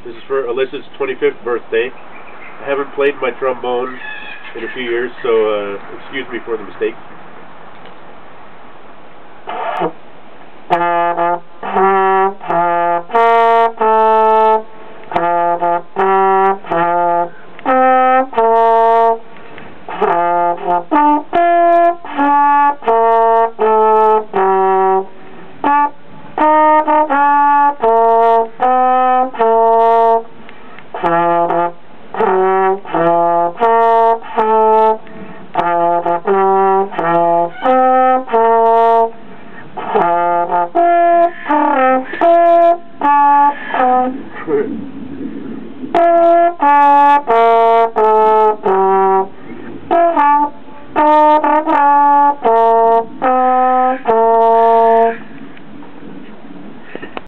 This is for Alyssa's 25th birthday. I haven't played my trombone in a few years, so excuse me for the mistake.